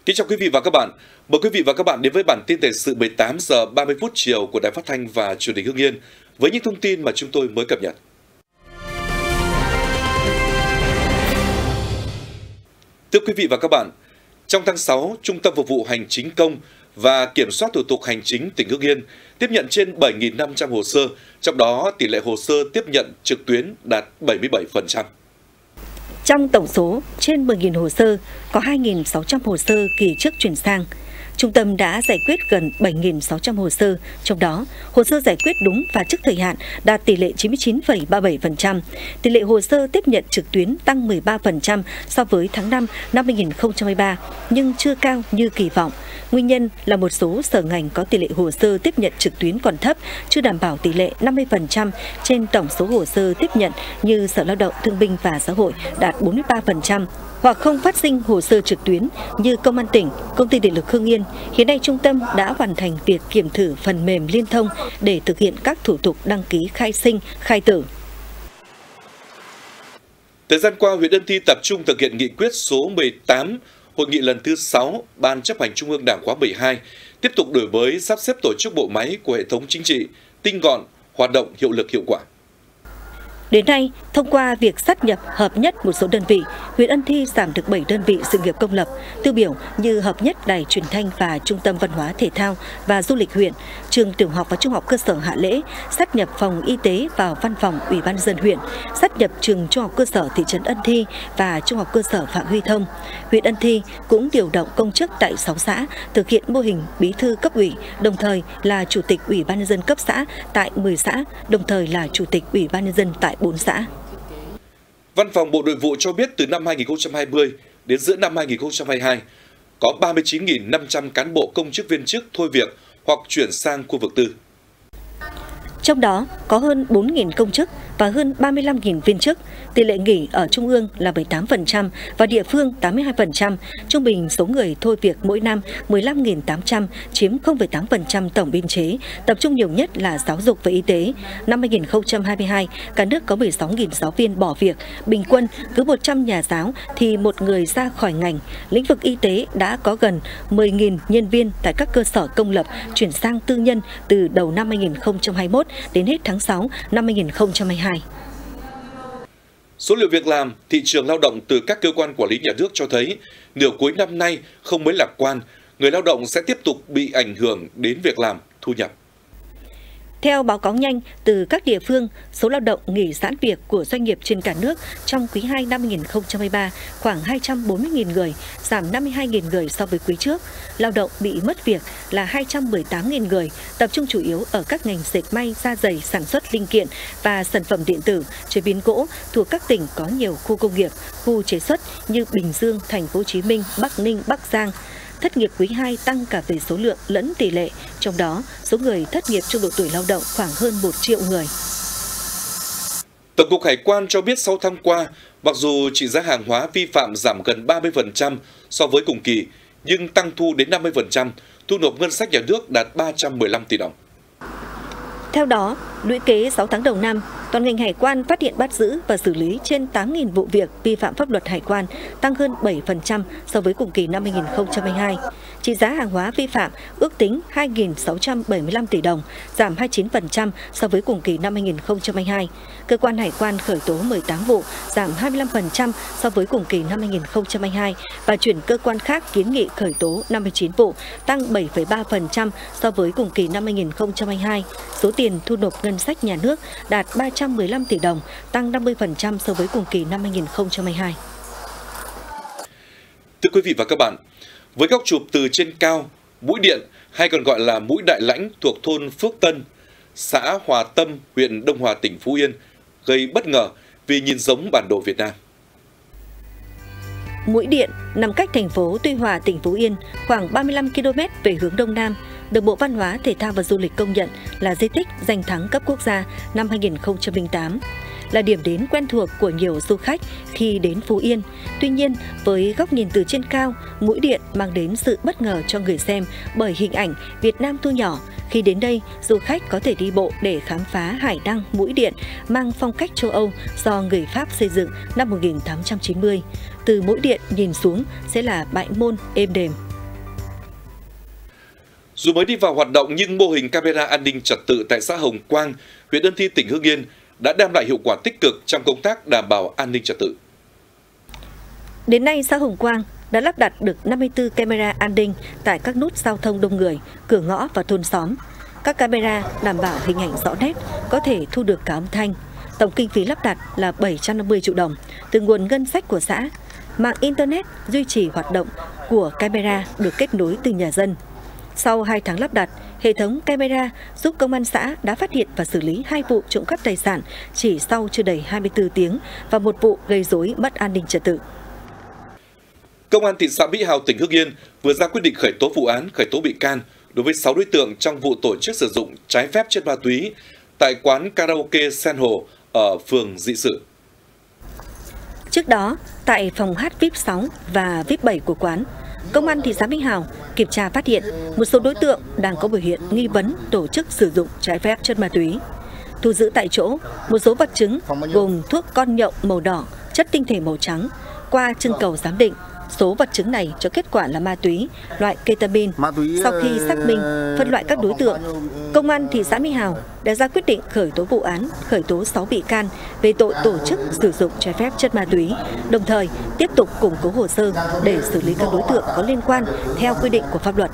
Kính chào quý vị và các bạn. Mời quý vị và các bạn đến với bản tin thời sự 18 giờ 30 phút chiều của Đài Phát thanh và Truyền hình Hưng Yên với những thông tin mà chúng tôi mới cập nhật. Thưa quý vị và các bạn, trong tháng 6, Trung tâm Phục vụ Hành chính công và Kiểm soát thủ tục hành chính tỉnh Hưng Yên tiếp nhận trên 7.500 hồ sơ, trong đó tỷ lệ hồ sơ tiếp nhận trực tuyến đạt 77%. Trong tổng số trên 10.000 hồ sơ, có 2.600 hồ sơ kỳ trước chuyển sang. Trung tâm đã giải quyết gần 7.600 hồ sơ, trong đó hồ sơ giải quyết đúng và trước thời hạn đạt tỷ lệ 99,37%. Tỷ lệ hồ sơ tiếp nhận trực tuyến tăng 13% so với tháng 5 năm 2023, nhưng chưa cao như kỳ vọng. Nguyên nhân là một số sở ngành có tỷ lệ hồ sơ tiếp nhận trực tuyến còn thấp, chưa đảm bảo tỷ lệ 50% trên tổng số hồ sơ tiếp nhận như Sở Lao động Thương binh và Xã hội đạt 43%. Hoặc không phát sinh hồ sơ trực tuyến như Công an tỉnh, Công ty Điện lực Hưng Yên. Hiện nay trung tâm đã hoàn thành việc kiểm thử phần mềm liên thông để thực hiện các thủ tục đăng ký khai sinh, khai tử. Thời gian qua, huyện Ân Thi tập trung thực hiện nghị quyết số 18, hội nghị lần thứ 6, Ban chấp hành Trung ương Đảng khóa 12, tiếp tục đổi mới sắp xếp tổ chức bộ máy của hệ thống chính trị, tinh gọn, hoạt động hiệu lực hiệu quả. Đến nay, thông qua việc sát nhập hợp nhất một số đơn vị, huyện Ân Thi giảm được 7 đơn vị sự nghiệp công lập, tiêu biểu như hợp nhất Đài Truyền thanh và Trung tâm Văn hóa Thể thao và Du lịch huyện, trường tiểu học và trung học cơ sở Hạ Lễ, sát nhập phòng y tế vào văn phòng Ủy ban nhân dân huyện, sát nhập trường trung học cơ sở thị trấn Ân Thi và trung học cơ sở Phạm Huy Thông. Huyện Ân Thi cũng điều động công chức tại 6 xã thực hiện mô hình bí thư cấp ủy, đồng thời là chủ tịch Ủy ban nhân dân cấp xã tại 10 xã, đồng thời là chủ tịch Ủy ban nhân dân tại 4 xã. Văn phòng Bộ Nội vụ cho biết từ năm 2020 đến giữa năm 2022, có 39.500 cán bộ công chức viên chức thôi việc hoặc chuyển sang khu vực tư. Trong đó có hơn 4.000 công chức và hơn 35.000 viên chức. Tỷ lệ nghỉ ở Trung ương là 18% và địa phương 82%. Trung bình số người thôi việc mỗi năm 15.800, chiếm 0,8% tổng biên chế, tập trung nhiều nhất là giáo dục và y tế. Năm 2022, cả nước có 16.000 giáo viên bỏ việc, bình quân cứ 100 nhà giáo thì một người ra khỏi ngành. Lĩnh vực y tế đã có gần 10.000 nhân viên tại các cơ sở công lập chuyển sang tư nhân từ đầu năm 2021 đến hết tháng 6 năm 2022. Số liệu việc làm, thị trường lao động từ các cơ quan quản lý nhà nước cho thấy nửa cuối năm nay không mấy lạc quan, người lao động sẽ tiếp tục bị ảnh hưởng đến việc làm, thu nhập. Theo báo cáo nhanh từ các địa phương, số lao động nghỉ giãn việc của doanh nghiệp trên cả nước trong quý 2 năm 2023 khoảng 240.000 người, giảm 52.000 người so với quý trước. Lao động bị mất việc là 218.000 người, tập trung chủ yếu ở các ngành dệt may, da giày, sản xuất linh kiện và sản phẩm điện tử, chế biến gỗ thuộc các tỉnh có nhiều khu công nghiệp, khu chế xuất như Bình Dương, Thành phố Hồ Chí Minh, Bắc Ninh, Bắc Giang. Thất nghiệp quý 2 tăng cả về số lượng lẫn tỷ lệ, trong đó số người thất nghiệp trong độ tuổi lao động khoảng hơn 1 triệu người. Tổng cục Hải quan cho biết 6 tháng qua, mặc dù trị giá hàng hóa vi phạm giảm gần 30% so với cùng kỳ, nhưng tăng thu đến 50%, thu nộp ngân sách nhà nước đạt 315 tỷ đồng. Theo đó, lũy kế 6 tháng đầu năm, toàn ngành hải quan phát hiện bắt giữ và xử lý trên 8.000 vụ việc vi phạm pháp luật hải quan, tăng hơn 7% so với cùng kỳ năm 2022. Trị giá hàng hóa vi phạm ước tính 2.675 tỷ đồng, giảm 29% so với cùng kỳ năm 2022. Cơ quan hải quan khởi tố 18 vụ, giảm 25% so với cùng kỳ năm 2022 và chuyển cơ quan khác kiến nghị khởi tố 59 vụ, tăng 7,3% so với cùng kỳ năm 2022. Số tiền thu nộp ngân sách nhà nước đạt 315 tỷ đồng, tăng 50% so với cùng kỳ năm 2022. Thưa quý vị và các bạn, với góc chụp từ trên cao, mũi điện hay còn gọi là mũi Đại Lãnh thuộc thôn Phước Tân, xã Hòa Tâm, huyện Đông Hòa, tỉnh Phú Yên gây bất ngờ vì nhìn giống bản đồ Việt Nam. Mũi điện nằm cách thành phố Tuy Hòa, tỉnh Phú Yên khoảng 35 km về hướng Đông Nam, được Bộ Văn hóa, Thể thao và Du lịch công nhận là di tích danh thắng cấp quốc gia năm 2008. Là điểm đến quen thuộc của nhiều du khách khi đến Phú Yên. Tuy nhiên, với góc nhìn từ trên cao, mũi điện mang đến sự bất ngờ cho người xem bởi hình ảnh Việt Nam thu nhỏ. Khi đến đây, du khách có thể đi bộ để khám phá hải đăng mũi điện mang phong cách châu Âu do người Pháp xây dựng năm 1890. Từ mũi điện nhìn xuống sẽ là bãi môn êm đềm. Dù mới đi vào hoạt động nhưng mô hình camera an ninh trật tự tại xã Hồng Quang, huyện Ân Thi, tỉnh Hưng Yên đã đem lại hiệu quả tích cực trong công tác đảm bảo an ninh trật tự. Đến nay, xã Hồng Quang đã lắp đặt được 54 camera an ninh tại các nút giao thông đông người, cửa ngõ và thôn xóm. Các camera đảm bảo hình ảnh rõ nét, có thể thu được cả âm thanh. Tổng kinh phí lắp đặt là 750 triệu đồng từ nguồn ngân sách của xã. Mạng Internet duy trì hoạt động của camera được kết nối từ nhà dân. Sau 2 tháng lắp đặt, hệ thống camera giúp công an xã đã phát hiện và xử lý 2 vụ trộm cắp tài sản chỉ sau chưa đầy 24 tiếng và 1 vụ gây rối mất an ninh trật tự. Công an thị xã Mỹ Hào, tỉnh Hưng Yên vừa ra quyết định khởi tố vụ án, khởi tố bị can đối với 6 đối tượng trong vụ tổ chức sử dụng trái phép chất ma túy tại quán karaoke Sen Hồ ở phường Dị Sự. Trước đó, tại phòng hát VIP 6 và VIP 7 của quán, Công an thị xã Mỹ Hào kiểm tra phát hiện một số đối tượng đang có biểu hiện nghi vấn tổ chức sử dụng trái phép chất ma túy. Thu giữ tại chỗ một số vật chứng gồm thuốc con nhộng màu đỏ, chất tinh thể màu trắng. Qua trưng cầu giám định, số vật chứng này cho kết quả là ma túy loại ketamin. Sau khi xác minh, phân loại các đối tượng, Công an thị xã Mỹ Hào đã ra quyết định khởi tố vụ án, khởi tố 6 bị can về tội tổ chức sử dụng trái phép chất ma túy, đồng thời tiếp tục củng cố hồ sơ để xử lý các đối tượng có liên quan theo quy định của pháp luật.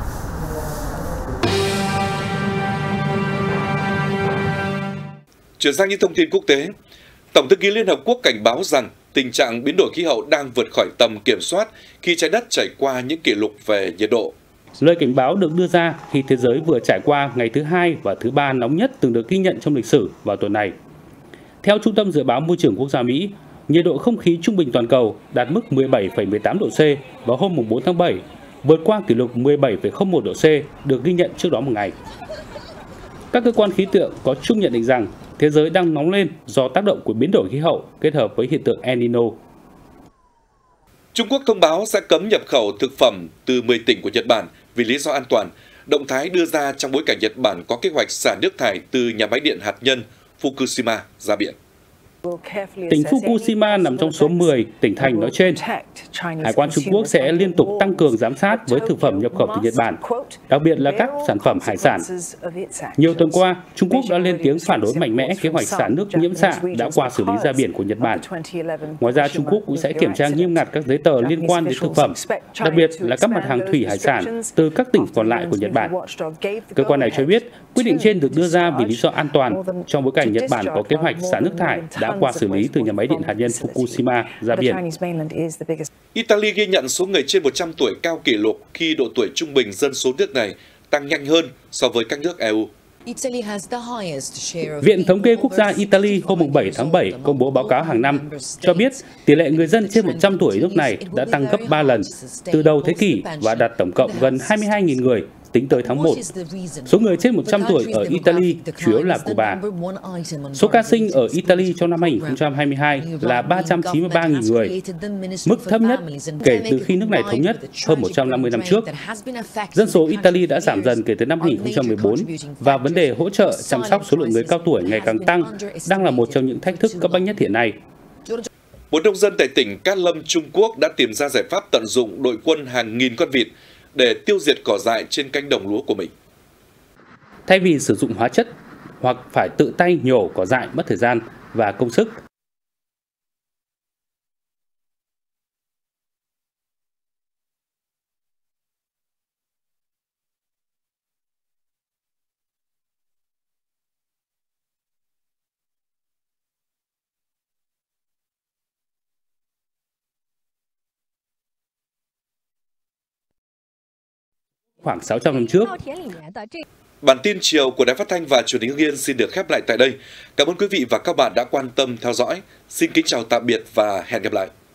Chuyển sang những thông tin quốc tế, Tổng thư ký Liên Hợp Quốc cảnh báo rằng tình trạng biến đổi khí hậu đang vượt khỏi tầm kiểm soát khi trái đất trải qua những kỷ lục về nhiệt độ. Lời cảnh báo được đưa ra khi thế giới vừa trải qua ngày thứ 2 và thứ 3 nóng nhất từng được ghi nhận trong lịch sử vào tuần này. Theo Trung tâm Dự báo Môi trường Quốc gia Mỹ, nhiệt độ không khí trung bình toàn cầu đạt mức 17,18 độ C vào hôm 4 tháng 7, vượt qua kỷ lục 17,01 độ C được ghi nhận trước đó một ngày. Các cơ quan khí tượng có chung nhận định rằng thế giới đang nóng lên do tác động của biến đổi khí hậu kết hợp với hiện tượng El Nino. Trung Quốc thông báo sẽ cấm nhập khẩu thực phẩm từ 10 tỉnh của Nhật Bản vì lý do an toàn. Động thái đưa ra trong bối cảnh Nhật Bản có kế hoạch xả nước thải từ nhà máy điện hạt nhân Fukushima ra biển. Tỉnh Fukushima nằm trong số 10 tỉnh thành nói trên. Hải quan Trung Quốc sẽ liên tục tăng cường giám sát với thực phẩm nhập khẩu từ Nhật Bản, đặc biệt là các sản phẩm hải sản. Nhiều tuần qua, Trung Quốc đã lên tiếng phản đối mạnh mẽ kế hoạch xả nước nhiễm xạ đã qua xử lý ra biển của Nhật Bản. Ngoài ra, Trung Quốc cũng sẽ kiểm tra nghiêm ngặt các giấy tờ liên quan đến thực phẩm, đặc biệt là các mặt hàng thủy hải sản từ các tỉnh còn lại của Nhật Bản. Cơ quan này cho biết, quyết định trên được đưa ra vì lý do an toàn trong bối cảnh Nhật Bản có kế hoạch xả nước thải đã qua xử lý từ nhà máy điện hạt nhân Fukushima ra biển. Italy ghi nhận số người trên 100 tuổi cao kỷ lục khi độ tuổi trung bình dân số nước này tăng nhanh hơn so với các nước EU. Viện Thống kê Quốc gia Italy hôm 7 tháng 7 công bố báo cáo hàng năm cho biết tỷ lệ người dân trên 100 tuổi nước này đã tăng gấp 3 lần từ đầu thế kỷ và đạt tổng cộng gần 22.000 người tính tới tháng 1. Số người trên 100 tuổi ở Italy chủ yếu là cụ bà. Số ca sinh ở Italy trong năm 2022 là 393.000 người, mức thấp nhất kể từ khi nước này thống nhất hơn 150 năm trước. Dân số Italy đã giảm dần kể từ năm 2014 và vấn đề hỗ trợ chăm sóc số lượng người cao tuổi ngày càng tăng đang là một trong những thách thức cấp bách nhất hiện nay. Một nông dân tại tỉnh Cát Lâm, Trung Quốc đã tìm ra giải pháp tận dụng đội quân hàng nghìn con vịt để tiêu diệt cỏ dại trên cánh đồng lúa của mình. Thay vì sử dụng hóa chất hoặc phải tự tay nhổ cỏ dại mất thời gian và công sức, khoảng 600 năm trước. Bản tin chiều của Đài Phát thanh và Truyền hình Hưng Yên xin được khép lại tại đây. Cảm ơn quý vị và các bạn đã quan tâm theo dõi. Xin kính chào tạm biệt và hẹn gặp lại.